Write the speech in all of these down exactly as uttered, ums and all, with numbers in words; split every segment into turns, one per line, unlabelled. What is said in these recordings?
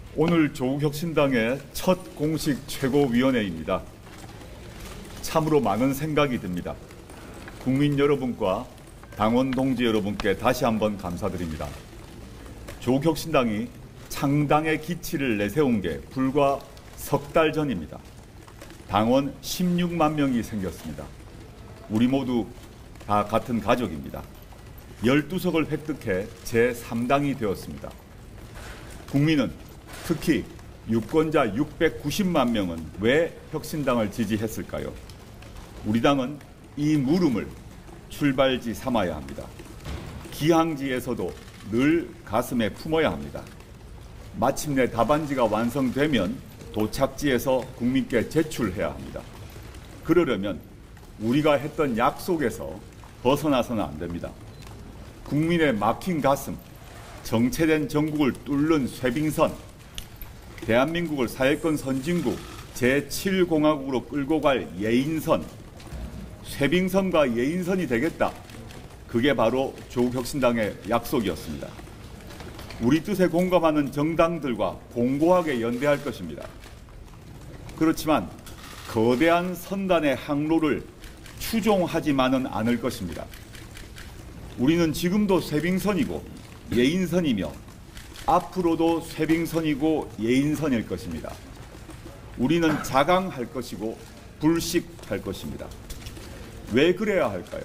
오늘 조국혁신당의 첫 공식 최고위원회입니다. 참으로 많은 생각이 듭니다. 국민 여러분과 당원 동지 여러분께 다시 한번 감사드립니다. 조국혁신당이 창당의 기치를 내세운 게 불과 석 달 전입니다. 당원 십육만 명이 생겼습니다. 우리 모두 다 같은 가족입니다. 열두 석을 획득해 제삼 당이 되었습니다. 국민은 특히 유권자 육백구십만 명은 왜 혁신당을 지지했을까요? 우리 당은 이 물음을 출발지 삼아야 합니다. 기항지에서도 늘 가슴에 품어야 합니다. 마침내 답안지가 완성되면 도착지에서 국민께 제출해야 합니다. 그러려면 우리가 했던 약속에서 벗어나서는 안 됩니다. 국민의 막힌 가슴, 정체된 전국을 뚫는 쇄빙선, 대한민국을 사회권 선진국 제칠 공화국으로 끌고 갈 예인선, 쇄빙선과 예인선이 되겠다. 그게 바로 조국혁신당의 약속이었습니다. 우리 뜻에 공감하는 정당들과 공고하게 연대할 것입니다. 그렇지만 거대한 선단의 항로를 추종하지만은 않을 것입니다. 우리는 지금도 쇄빙선이고 예인선이며 앞으로도 쇄빙선이고 예인선일 것입니다. 우리는 자강할 것이고 불식할 것입니다. 왜 그래야 할까요?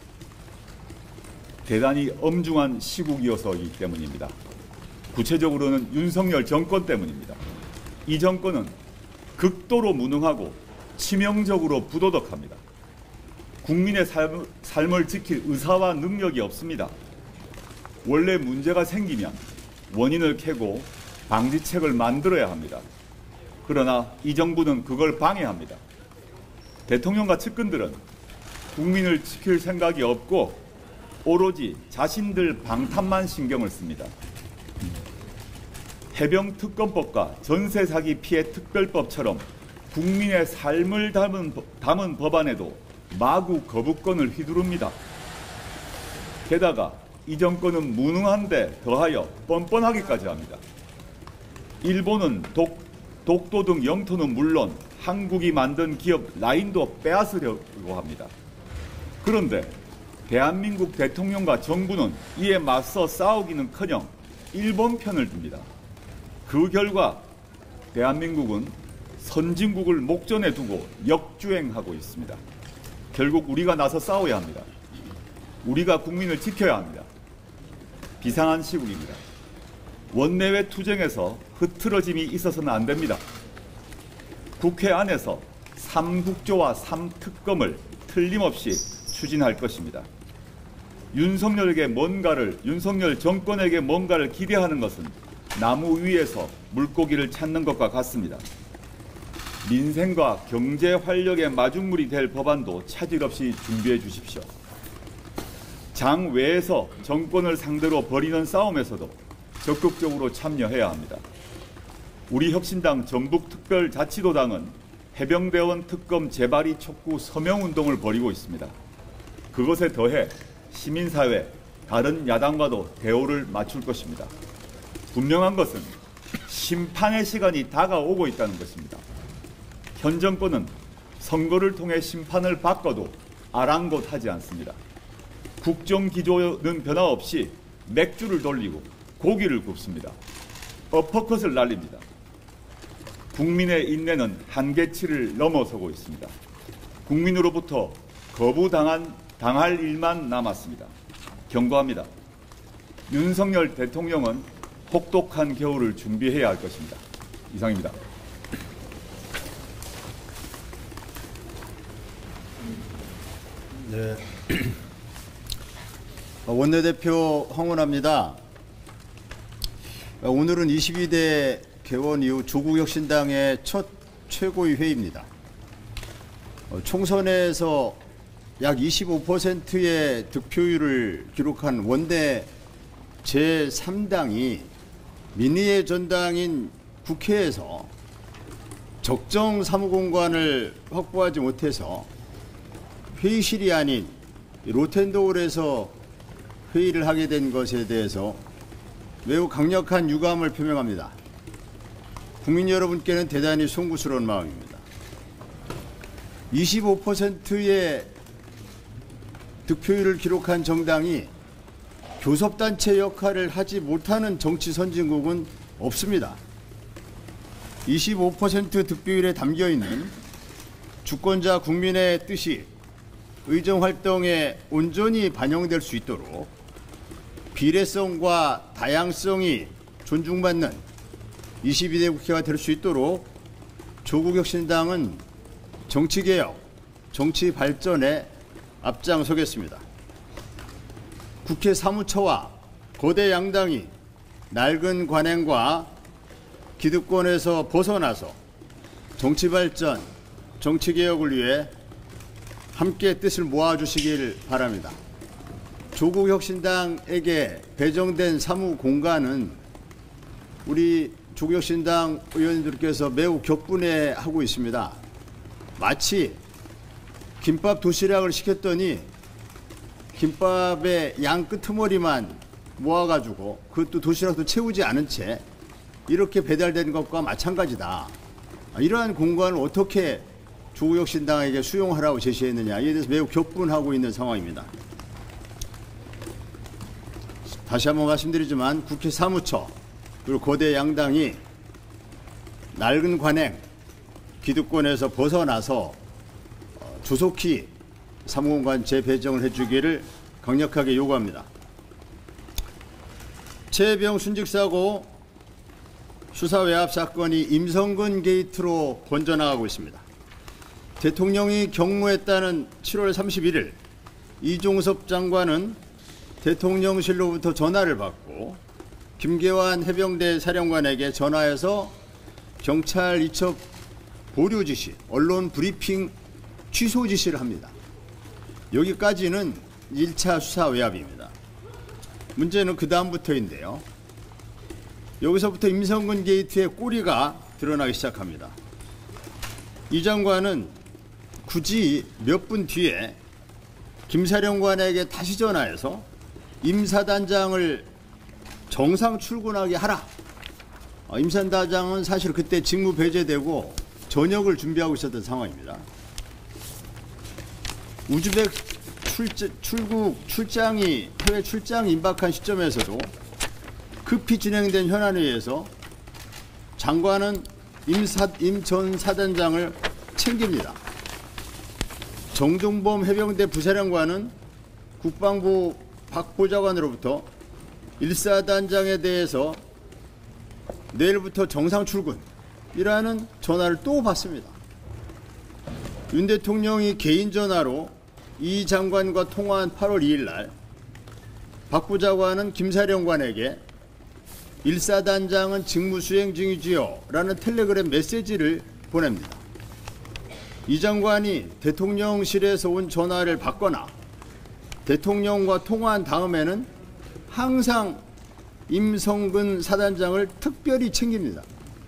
대단히 엄중한 시국이어서이기 때문입니다. 구체적으로는 윤석열 정권 때문입니다. 이 정권은 극도로 무능하고 치명적으로 부도덕합니다. 국민의 삶, 삶을 지킬 의사와 능력이 없습니다. 원래 문제가 생기면 원인을 캐고 방지책을 만들어야 합니다. 그러나 이 정부는 그걸 방해합니다. 대통령과 측근들은 국민을 지킬 생각이 없고 오로지 자신들 방탄만 신경을 씁니다. 해병특검법과 전세사기 피해 특별법처럼 국민의 삶을 담은, 담은 법안에도 마구 거부권을 휘두릅니다. 게다가 이 정권은 무능한데 더하여 뻔뻔하기까지 합니다. 일본은 독, 독도 등 영토는 물론 한국이 만든 기업 라인도 빼앗으려고 합니다. 그런데 대한민국 대통령과 정부는 이에 맞서 싸우기는커녕 일본 편을 듭니다. 그 결과 대한민국은 선진국을 목전에 두고 역주행하고 있습니다. 결국 우리가 나서 싸워야 합니다. 우리가 국민을 지켜야 합니다. 비상한 시국입니다. 원내외 투쟁에서 흐트러짐이 있어서는 안 됩니다. 국회 안에서 삼국조와 삼특검을 틀림없이 추진할 것입니다. 윤석열에게 뭔가를, 윤석열 정권에게 뭔가를 기대하는 것은 나무 위에서 물고기를 찾는 것과 같습니다. 민생과 경제 활력의 마중물이 될 법안도 차질 없이 준비해 주십시오. 장 외에서 정권을 상대로 벌이는 싸움에서도 적극적으로 참여해야 합니다. 우리 혁신당 전북특별자치도당은 해병대원 특검 재발의 촉구 서명운동을 벌이고 있습니다. 그것에 더해 시민사회, 다른 야당과도 대오를 맞출 것입니다. 분명한 것은 심판의 시간이 다가오고 있다는 것입니다. 현 정권은 선거를 통해 심판을 바꿔도 아랑곳하지 않습니다. 국정기조는 변화없이 맥주를 돌리고 고기를 굽습니다. 어퍼컷을 날립니다. 국민의 인내는 한계치를 넘어서고 있습니다. 국민으로부터 거부당한 당할 일만 남았습니다. 경고합니다. 윤석열 대통령은 혹독한 겨울을 준비해야 할 것입니다. 이상입니다.
네. 원내대표 황운하입니다. 오늘은 이십이 대 개원 이후 조국혁신당의 첫 최고위 회의입니다. 총선에서 약 이십오 퍼센트의 득표율을 기록한 원내 제삼 당이 민의의 전당인 국회에서 적정 사무공간을 확보하지 못해서 회의실이 아닌 로텐도홀에서 회의를 하게 된 것에 대해서 매우 강력한 유감을 표명합니다. 국민 여러분께는 대단히 송구스러운 마음입니다. 이십오 퍼센트의 득표율을 기록한 정당이 교섭단체 역할을 하지 못하는 정치 선진국은 없습니다. 이십오 퍼센트 득표율에 담겨있는 주권자 국민의 뜻이 의정활동에 온전히 반영될 수 있도록 비례성과 다양성이 존중받는 이십이 대 국회가 될 수 있도록 조국혁신당은 정치개혁, 정치발전에 앞장서겠습니다. 국회 사무처와 거대 양당이 낡은 관행과 기득권에서 벗어나서 정치발전, 정치개혁을 위해 함께 뜻을 모아주시길 바랍니다. 조국혁신당에게 배정된 사무공간은 우리 조국혁신당 의원님들께서 매우 격분해하고 있습니다. 마치 김밥 도시락을 시켰더니 김밥의 양 끄트머리만 모아가지고 그것도 도시락도 채우지 않은 채 이렇게 배달된 것과 마찬가지다. 이러한 공간을 어떻게 조국혁신당에게 수용하라고 제시했느냐, 이에 대해서 매우 격분하고 있는 상황입니다. 다시 한번 말씀드리지만 국회 사무처 그리고 거대 양당이 낡은 관행, 기득권에서 벗어나서 조속히 사무공간 재배정을 해주기를 강력하게 요구합니다. 최혜병 순직사고 수사 외압 사건이 임성근 게이트로 번져나가고 있습니다. 대통령이 경무했다는 칠월 삼십일일 이종섭 장관은 대통령실로부터 전화를 받고 김계환 해병대 사령관에게 전화해서 경찰 이첩 보류 지시, 언론 브리핑 취소 지시를 합니다. 여기까지는 일 차 수사 외압입니다. 문제는 그 다음부터인데요. 여기서부터 임성근 게이트의 꼬리가 드러나기 시작합니다. 이 장관은 굳이 몇 분 뒤에 김 사령관에게 다시 전화해서 임 사단장을 정상 출근하게 하라. 임 사단장은 사실 그때 직무 배제되고 전역을 준비하고 있었던 상황입니다. 우즈벡 출제, 출국 출장이 해외 출장이 임박한 시점에서도 급히 진행된 현안회의에서 장관은 임 전 사단장을 챙깁니다. 정종범 해병대 부사령관은 국방부 박 보좌관으로부터 일 사단장에 대해서 내일부터 정상 출근이라는 전화를 또 받습니다. 윤 대통령이 개인 전화로 이 장관과 통화한 팔월 이일 날 박 부장관은 김 사령관에게 일 사단장은 직무 수행 중이지요 라는 텔레그램 메시지를 보냅니다. 이 장관이 대통령실에서 온 전화를 받거나 대통령과 통화한 다음에는 항상 임성근 사단장을 특별히 챙깁니다.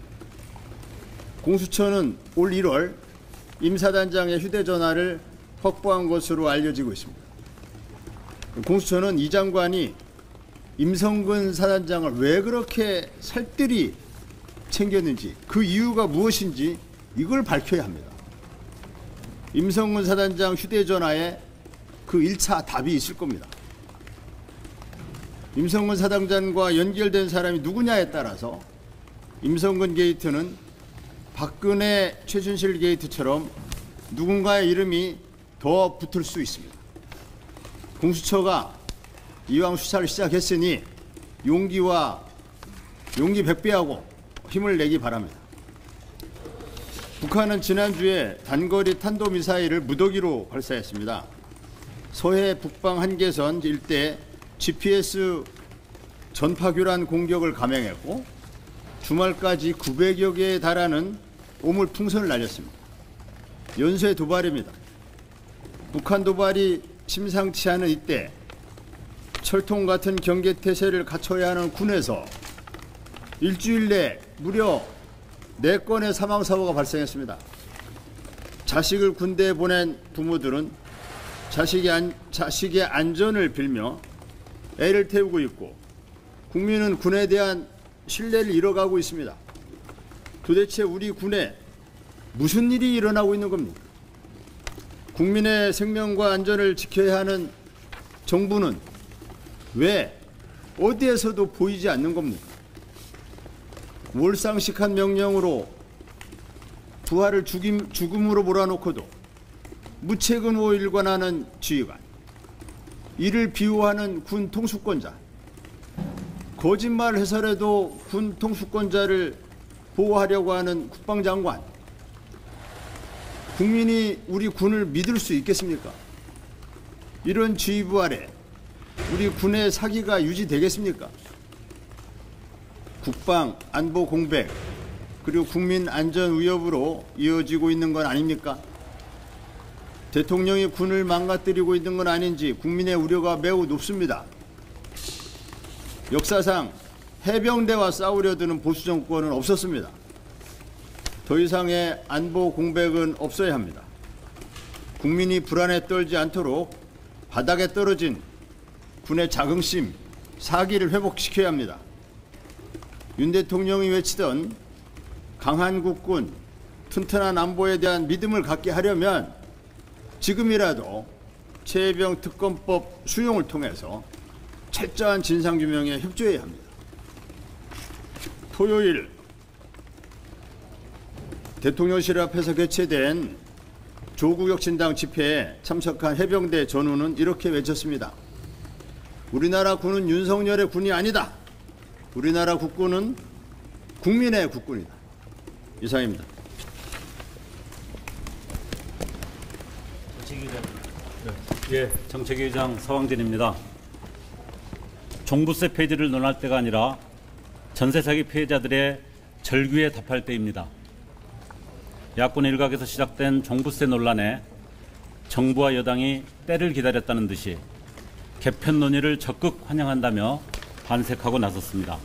공수처는 올 일월 임 사단장의 휴대전화를 확보한 것으로 알려지고 있습니다. 공수처는 이 장관이 임성근 사단장을 왜 그렇게 살뜰히 챙겼는지, 그 이유가 무엇인지 이걸 밝혀야 합니다. 임성근 사단장 휴대전화에 그 일 차 답이 있을 겁니다. 임성근 사단장과 연결된 사람이 누구냐에 따라서 임성근 게이트는 박근혜 최순실 게이트처럼 누군가의 이름이 더 붙을 수 있습니다. 공수처가 이왕 수사를 시작했으니 용기와 용기 백배하고 힘을 내기 바랍니다. 북한은 지난주에 단거리 탄도미사일을 무더기로 발사했습니다. 서해 북방 한계선 일대 지피에스 전파교란 공격을 감행했고 주말까지 구백여 개에 달하는 오물 풍선을 날렸습니다. 연쇄 도발입니다. 북한 도발이 심상치 않은 이때 철통 같은 경계태세를 갖춰야 하는 군에서 일주일 내 무려 네 건의 사망사고가 발생했습니다. 자식을 군대에 보낸 부모들은 자식의, 안, 자식의 안전을 빌며 애를 태우고 있고 국민은 군에 대한 신뢰를 잃어가고 있습니다. 도대체 우리 군에 무슨 일이 일어나고 있는 겁니까? 국민의 생명과 안전을 지켜야 하는 정부는 왜 어디에서도 보이지 않는 겁니까? 몰상식한 명령으로 부하를 죽임, 죽음으로 몰아놓고도 무책임으로 일관하는 지휘관, 이를 비호하는 군 통수권자, 거짓말 해서라도 군 통수권자를 보호하려고 하는 국방장관, 국민이 우리 군을 믿을 수 있겠습니까? 이런 지휘부 아래 우리 군의 사기가 유지되겠습니까? 국방, 안보 공백, 그리고 국민 안전 위협으로 이어지고 있는 건 아닙니까? 대통령이 군을 망가뜨리고 있는 건 아닌지 국민의 우려가 매우 높습니다. 역사상 해병대와 싸우려 드는 보수 정권은 없었습니다. 더 이상의 안보 공백은 없어야 합니다. 국민이 불안에 떨지 않도록 바닥에 떨어진 군의 자긍심, 사기를 회복시켜야 합니다. 윤 대통령이 외치던 강한 국군, 튼튼한 안보에 대한 믿음을 갖게 하려면 지금이라도 최혜병 특검법 수용을 통해서 철저한 진상규명에 협조해야 합니다. 토요일 대통령실 앞에서 개최된 조국혁신당 집회에 참석한 해병대 전우는 이렇게 외쳤습니다. 우리나라 군은 윤석열의 군이 아니다. 우리나라 국군은 국민의 국군이다. 이상입니다.
예, 정책위의장 서광진입니다. 종부세 폐지를 논할 때가 아니라 전세 사기 피해자들의 절규에 답할 때입니다. 야권 일각에서 시작된 종부세 논란에 정부와 여당이 때를 기다렸다는 듯이 개편 논의를 적극 환영한다며 반색하고 나섰습니다.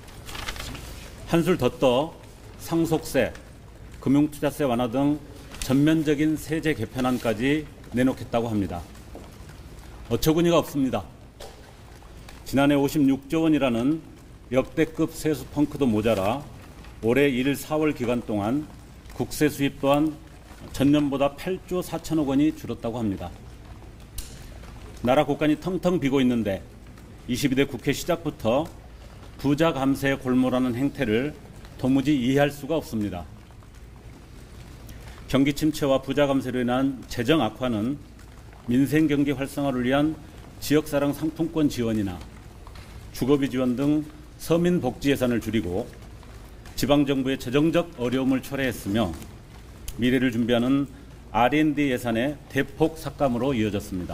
한술 더 떠 상속세, 금융투자세 완화 등 전면적인 세제 개편안까지 내놓겠다고 합니다. 어처구니가 없습니다. 지난해 오십육조 원이라는 역대급 세수 펑크도 모자라 올해 일, 사월 기간 동안 국세 수입 또한 전년보다 팔조 사천억 원이 줄었다고 합니다. 나라 곳간이 텅텅 비고 있는데 이십이 대 국회 시작부터 부자 감세에 골몰하는 행태를 도무지 이해할 수가 없습니다. 경기 침체와 부자 감세로 인한 재정 악화는 민생 경기 활성화를 위한 지역사랑 상품권 지원이나 주거비 지원 등 서민 복지 예산을 줄이고 지방정부의 재정적 어려움을 초래했으며 미래를 준비하는 알 앤 디 예산의 대폭 삭감으로 이어졌습니다.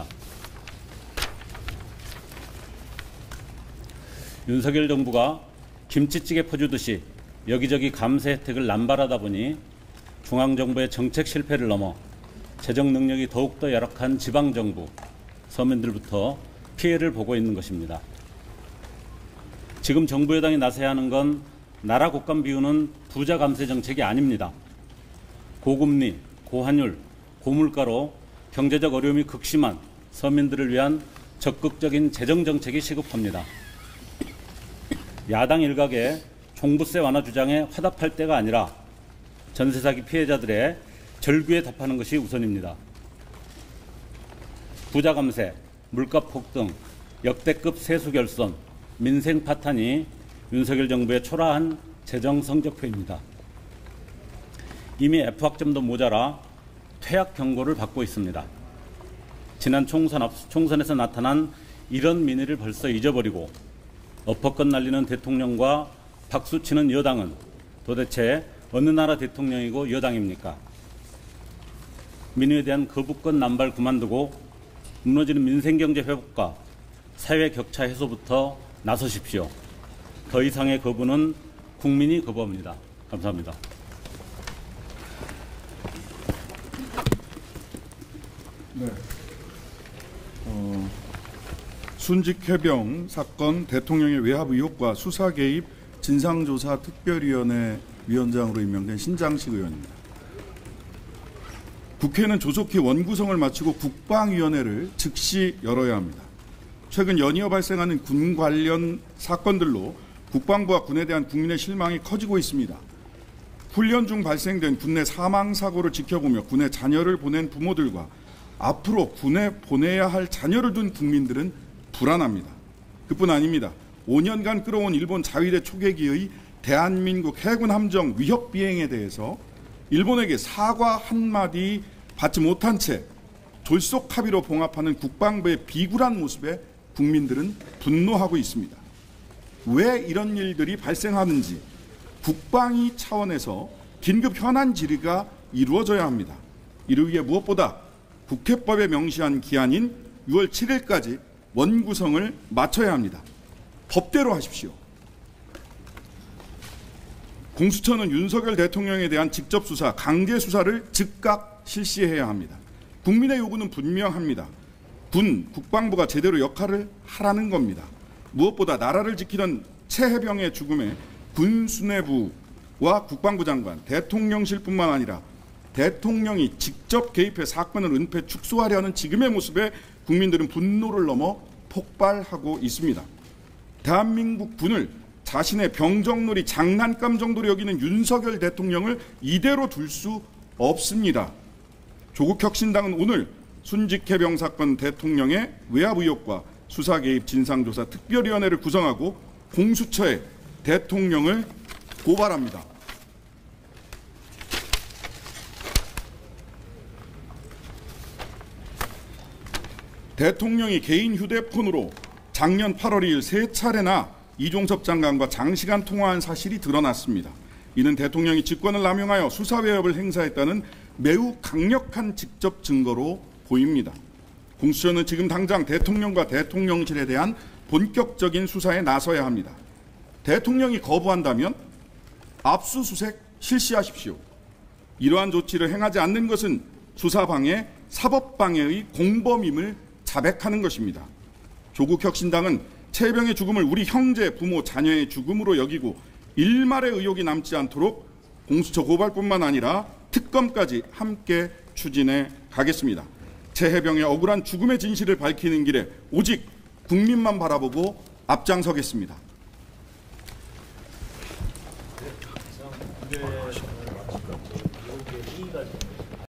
윤석열 정부가 김치찌개 퍼주듯이 여기저기 감세 혜택을 남발하다 보니 중앙정부의 정책 실패를 넘어 재정 능력이 더욱더 열악한 지방정부, 서민들부터 피해를 보고 있는 것입니다. 지금 정부 여당이 나서야 하는 건 나라 곳간 비우는 부자 감세 정책이 아닙니다. 고금리, 고환율, 고물가로 경제적 어려움이 극심한 서민들을 위한 적극적인 재정 정책이 시급합니다. 야당 일각의 종부세 완화 주장에 화답할 때가 아니라 전세 사기 피해자들의 절규에 답하는 것이 우선입니다. 부자 감세, 물가 폭등, 역대급 세수 결손, 민생 파탄이 윤석열 정부의 초라한 재정 성적표입니다. 이미 F학점도 모자라 퇴학 경고를 받고 있습니다. 지난 총선 앞, 총선에서 나타난 이런 민의를 벌써 잊어버리고 엎어컷 날리는 대통령과 박수치는 여당은 도대체 어느 나라 대통령이고 여당입니까? 민의에 대한 거부권 남발 그만두고 무너지는 민생경제 회복과 사회 격차 해소부터 나서십시오. 더 이상의 거부는 국민이 거부합니다. 감사합니다.
네. 어, 순직 해병 사건 대통령의 외압 의혹과 수사 개입 진상조사 특별위원회 위원장으로 임명된 신장식 의원입니다. 국회는 조속히 원구성을 마치고 국방위원회를 즉시 열어야 합니다. 최근 연이어 발생하는 군 관련 사건들로 국방부와 군에 대한 국민의 실망이 커지고 있습니다. 훈련 중 발생된 군내 사망 사고를 지켜보며 군에 자녀를 보낸 부모들과 앞으로 군에 보내야 할 자녀를 둔 국민들은 불안합니다. 그뿐 아닙니다. 오 년간 끌어온 일본 자위대 초계기의 대한민국 해군 함정 위협 비행에 대해서 일본에게 사과 한마디 받지 못한 채 졸속 합의로 봉합하는 국방부의 비굴한 모습에 국민들은 분노하고 있습니다. 왜 이런 일들이 발생하는지 국방위 차원에서 긴급 현안 질의가 이루어져야 합니다. 이를 위해 무엇보다 국회법에 명시한 기한인 유월 칠일까지 원구성을 마쳐야 합니다. 법대로 하십시오. 공수처는 윤석열 대통령에 대한 직접 수사, 강제 수사를 즉각 실시해야 합니다. 국민의 요구는 분명합니다. 군, 국방부가 제대로 역할을 하라는 겁니다. 무엇보다 나라를 지키던 최해병의 죽음에 군 수뇌부와 국방부 장관, 대통령실뿐만 아니라 대통령이 직접 개입해 사건을 은폐 축소하려는 지금의 모습에 국민들은 분노를 넘어 폭발하고 있습니다. 대한민국 군을 자신의 병정놀이 장난감 정도로 여기는 윤석열 대통령을 이대로 둘 수 없습니다. 조국혁신당은 오늘 순직해병 사건 대통령의 외압 의혹과 수사 개입 진상조사 특별위원회를 구성하고 공수처에 대통령을 고발합니다. 대통령이 개인 휴대폰으로 작년 팔월 이일 세 차례나 이종섭 장관과 장시간 통화한 사실이 드러났습니다. 이는 대통령이 직권을 남용하여 수사 외압을 행사했다는 매우 강력한 직접 증거로 보입니다. 공수처는 지금 당장 대통령과 대통령실에 대한 본격적인 수사에 나서야 합니다. 대통령이 거부한다면 압수수색 실시하십시오. 이러한 조치를 행하지 않는 것은 수사방해, 사법방해의 공범임을 자백하는 것입니다. 조국혁신당은 최해병의 죽음을 우리 형제, 부모, 자녀의 죽음으로 여기고 일말의 의혹이 남지 않도록 공수처 고발뿐만 아니라 특검까지 함께 추진해 가겠습니다. 최해병의 억울한 죽음의 진실을 밝히는 길에 오직 국민만 바라보고 앞장서겠습니다.
네.